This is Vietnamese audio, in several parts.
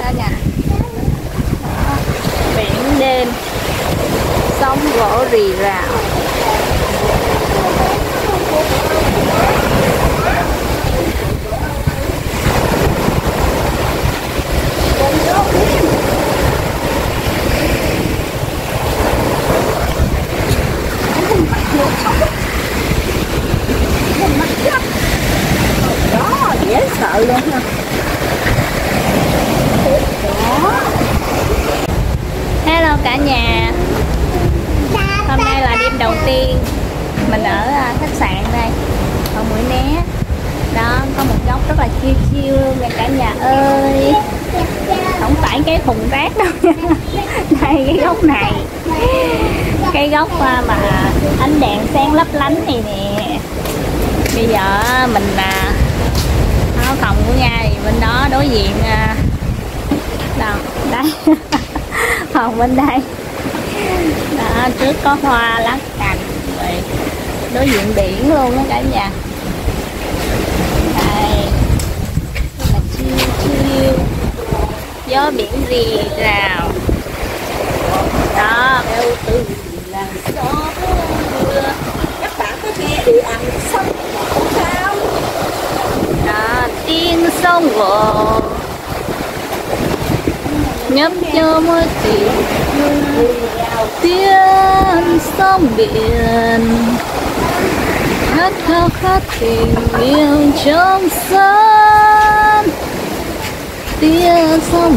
cả nhà. Biển đêm, sóng vỗ rì rào. Đó, dễ sợ luôn ha. Hello cả nhà. Hôm nay là đêm đầu tiên mình ở khách sạn đây, ở Mũi Né. Đó, có một góc rất là chill chill luôn nè cả nhà ơi. Không phải cái thùng rác đâu nha. Đây cái góc này, cái góc mà ánh đèn sáng lấp lánh này nè. Bây giờ mình phòng của Nga thì bên đó đối diện đâu đây. Phòng bên đây đó, trước có hoa lá cành, rồi đối diện biển luôn đó cả nhà. Đây là chill chill, gió biển rì rào đó. Từ làn gió mưa, các bạn có nghe đi ăn sông không? Đó, tiếng sông vỗ nhấp nhô môi tình, tiếng sông biển hát khao khát tình yêu trong sân. Tiếng sông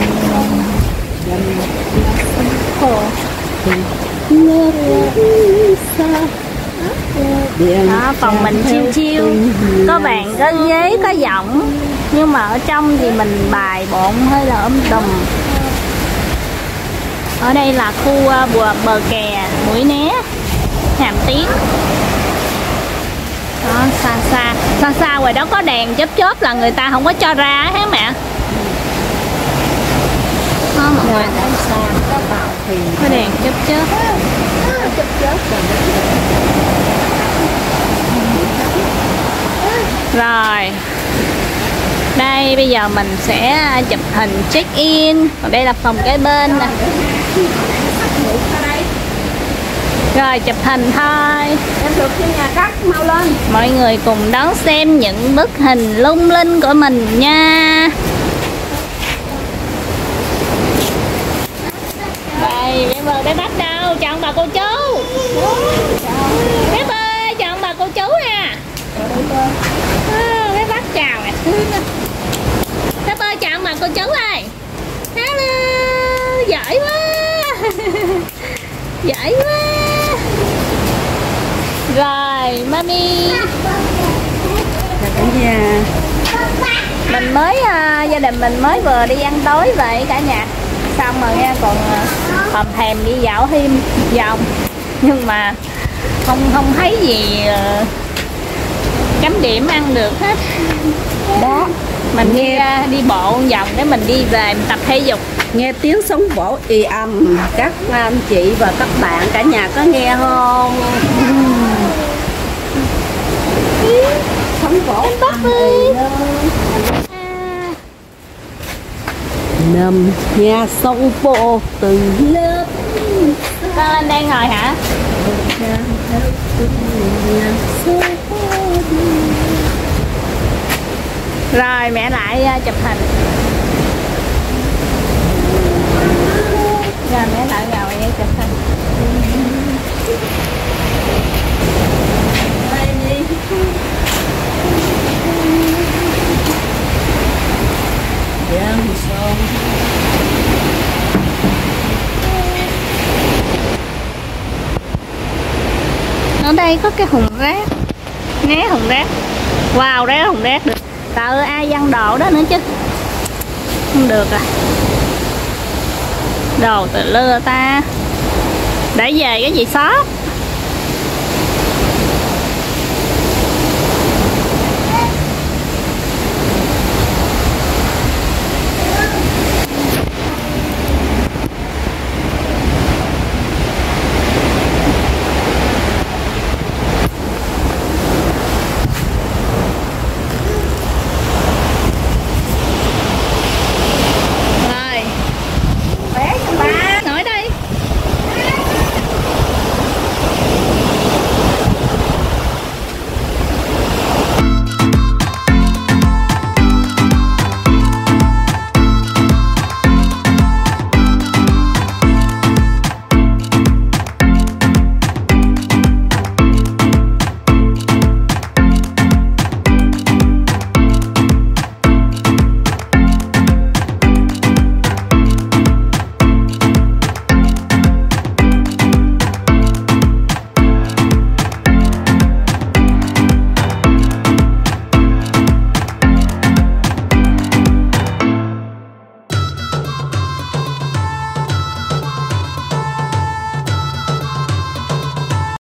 biển đó, phòng mình chiêu chiêu, có bàn có ghế có giọng, nhưng mà ở trong thì mình bài bộn hơi là tùm. Ở đây là khu bờ kè Mũi Né, Hàm Tiến. Đó, xa xa ngoài đó có đèn chớp chớp là người ta không có cho ra hả mẹ? Đó, mọi người có đèn chớp chớp. Rồi đây bây giờ mình sẽ chụp hình check in. Còn đây là phòng kế bên nè. Rồi chụp hình thôi. Em được trên nhà cắt mau lên. Mọi người cùng đón xem những bức hình lung linh của mình nha. Đây bé Vân bé Bách đâu? Chào ông bà cô chú. Bé ơi chào ông bà cô chú nè. Bé Bách chào nè. Bé ơi chào ông bà cô chú ơi. Hello, giỏi quá. Giỏi quá. Rồi mami. Cả nhà. Mình mới gia đình mình mới vừa đi ăn tối vậy cả nhà. Xong rồi nha, còn hòm thèm đi dạo thêm vòng, nhưng mà không thấy gì chấm điểm ăn được hết. Đó, mình đi bộ vòng để mình đi về mình tập thể dục. nghe tiếng sóng vỗ ì ầm, các anh chị và các bạn cả nhà có nghe không? Sóng vỗ nằm nhà sông vô từng lớp. Con lên đây ngồi hả? Rồi mẹ lại chụp hình. Rồi mẹ lại ngồi để chụp hình. Ở đây có cái hùng rác, né hùng rác. Wow, rác hùng rác được. Tờ ai văng đồ đó nữa chứ. Không được à. Đồ từ lưa ta. Để về cái gì sót.